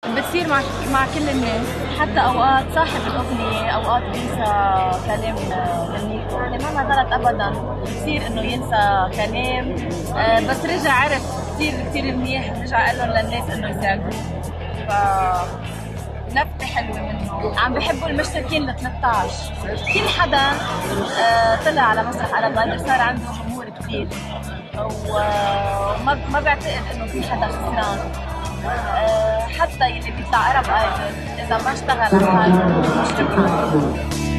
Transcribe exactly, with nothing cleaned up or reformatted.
بتصير مع مع كل الناس، حتى اوقات صاحب الاغنيه اوقات بينسى كلام غنيته، يعني ما ما غلط ابدا. بصير انه ينسى كلام، آه، بس رجع عرف كثير كثير منيح، رجع قال لهم للناس انه يساعدوه. ف لفتة حلوة منه. عم بحبوا المشتركين ال ثلاثة عشر، كل حدا آه، طلع على مسرح أنا بقدر صار عنده جمهور كثير، وما ما بعتقد انه في حدا خسران. آه، حتى يلي بيطلع عرب ايدل اذا ما اشتغل على حاله مش ربحان.